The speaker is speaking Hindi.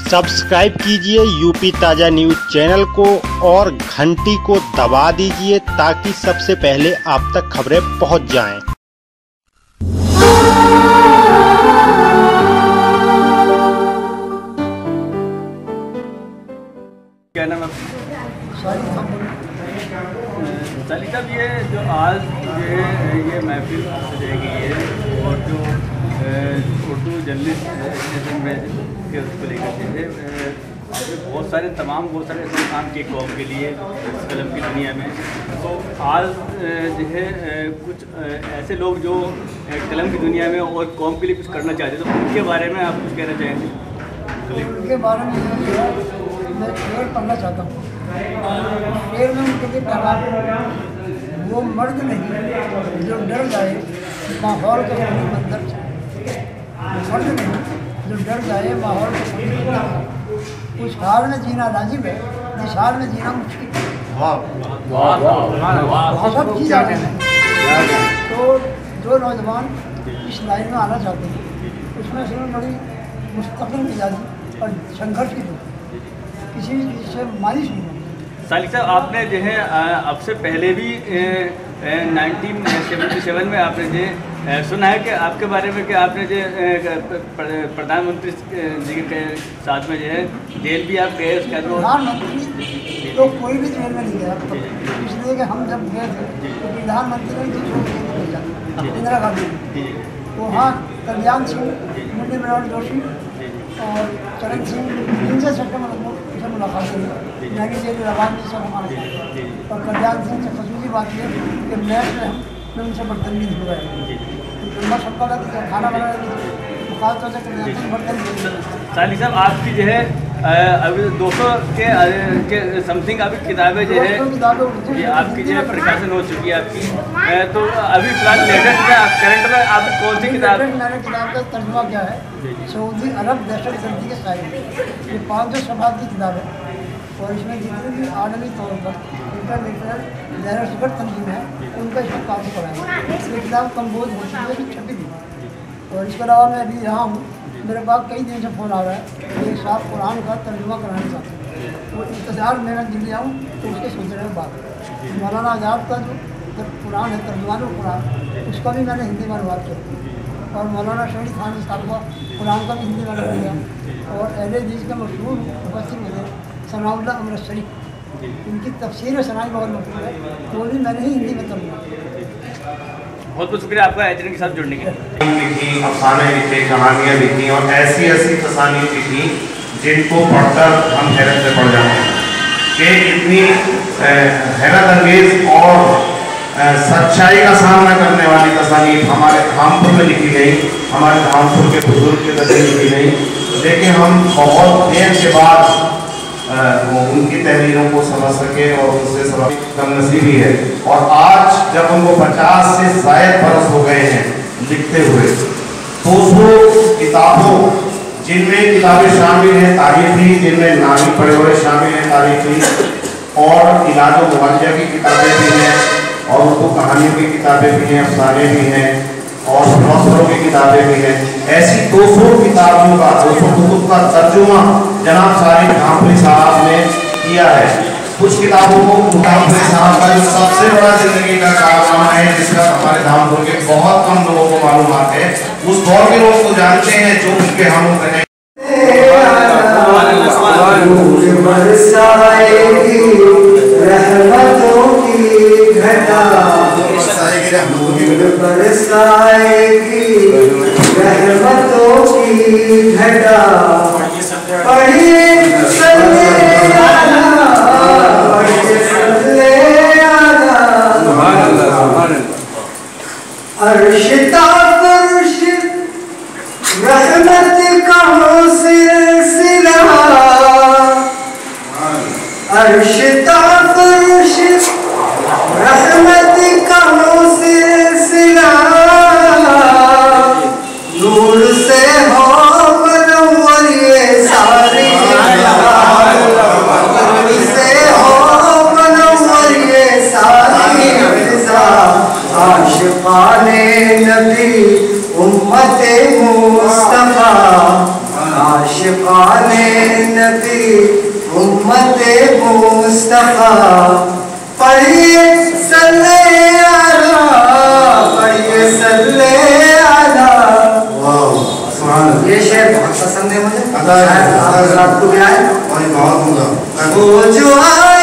सब्सक्राइब कीजिए यूपी ताज़ा न्यूज़ चैनल को और घंटी को दबा दीजिए ताकि सबसे पहले आप तक खबरें पहुंच जाएं। क्या नाम है? साली साहब, ये जो आज ये महफिल सजाई गई है और जो उर्दू जर्नलिस्ट के उसको लेकर के आपने बहुत सारे ऐसे काम किए कौम के लिए इस कलम की दुनिया में। तो आज जो है कुछ ऐसे लोग जो कलम की दुनिया में और कौम के लिए कुछ करना चाहते हैं, तो उनके बारे में आप कुछ कहना चाहेंगे? उनके बारे में मैं शेर पढ़ना चाहता हूँ। शेर में उनके लिए पैगाम, वो मर्द नहीं जो डर जाए माहौल के मंदिर से, मर्द नहीं जो डर जाए माहौल के मंदिर। कुछ हाल में जीना लाजिम है, जिस हाल में जीना मुश्किल है। सब चीज़ आ गए। तो जो नौजवान इस लाइन में आना चाहते हैं उसमें से बड़ी मुस्तकिल मिजाजी और संघर्ष की जरूरत, किसी चीज़ से मायूस नहीं होना। साली साहब, आपने जो है अब से पहले भी 1977 में आपने जो सुना है कि आपके बारे में कि आपने जो प्रधानमंत्री जी के साथ में जो है जेल भी आप गए। उसके बाद प्रधानमंत्री तो कोई भी जेल में नहीं गया, इसलिए कि हम जब गए थे तो प्रधानमंत्री ने इंदिरा गांधी, तो वहाँ कल्याण सिंह, मुरली मनोहर जोशी और चरण सिंह, इनसे से मुलाकात हुई। मैंने जेल लगान भी सब हमारे साथ, और कल्याण सिंह से खसूसी बात ये कि मैच में हम उनसे बदतमीज हो गए। तो सबका लगा खाना बना तो खास तौर से कल्याण सिंह बदतमीज। साली साहब, आपकी जो है अभी 200 के समथिंग अभी किताबें जो है ये आपकी जो है प्रकाशन हो चुकी है आपकी। तो अभी फिलहाल लेटेस्ट में करंट में आप कौन सी किताब? मैंने किताब का तर्जुमा किया है सऊदी अरब दहशतगर्दी के शायद। ये 500 शब्द की किताब है और इसमें जितने भी आलमी तौर पर इंटरनेशनल दहशतगर्द तंजीम है उनका इसमें काबू पड़ा है। ये किताब कंपोज हो चुकी है, छपी थी। और इसके अलावा मैं अभी यहाँ हूँ, मेरे पास कई दिन से फ़ोन आ रहा है कि एक साहब कुरान का तर्जुमा कराना चाहते हैं। वो इंतज़ार में मैं दिल्ली आऊँ तो उसके सोचने में बात मौलाना आज़ाद का जो कुरान है तर्जुमान कुरान, उसका भी मैंने हिंदी में अनुवाद किया और मौलाना शहीद खान साहब का कुरान का भी हिंदी में अनुवाद किया। और अहले हदीस के मशहूर मुफस्सिर मुझे सनाउल्लाह अमृतसरी, इनकी तफसीर सनाई बहुत मशहूर है, वो भी मैंने ही हिंदी में तर्जुमा किया। बहुत बहुत शुक्रिया आपका एचएन के साथ जुड़ने के लिए। लिखी, अफसाने लिखे, कहानियाँ लिखी और ऐसी तसानीफ लिखी जिनको पढ़कर हम हैरत में पड़ जाते हैं कि इतनी हैरत अंगेज और सच्चाई का सामना करने वाली तसानीफ हमारे धामपुर में लिखी गई, हमारे धामपुर के बुजुर्ग के दर लिखी गई। लेकिन हम बहुत देर के बाद उनकी तहरीरों को समझ सके और उससे सबक कमनसीबी है। और आज जब उनको 50 से ज़ायद बरस हो गए हैं लिखते हुए, तो वो किताबों जिनमें किताबें शामिल हैं तारीखी, जिनमें नामी पढ़े हुए शामिल हैं तारीखी, और इलाज मुआवजा की किताबें भी हैं और उनको कहानियों की किताबें भी हैं, अफसाने भी हैं और फिलोसफरों की किताबें भी हैं। ऐसी 200 किताबों का 200 कुतुब का तर्जुमा जनाब सारिक धामपुरी साहब ने किया है। कुछ किताबों को धामपुरी साहब का जो सबसे बड़ा जिंदगी का कारनामा है, जिसका हमारे धामपुर के बहुत कम लोगों को मालूमात है, उस दौर के लोग तो जानते हैं जो उनके हम रहे। नूर से हो मनव्वर ये सारी नबी उम्मते मुस्तफा पढ़िए सल्ले अला पढ़िए सल्ले अला। ये शेर बहुत पसंद है मुझे, आपको भी आए। वो जो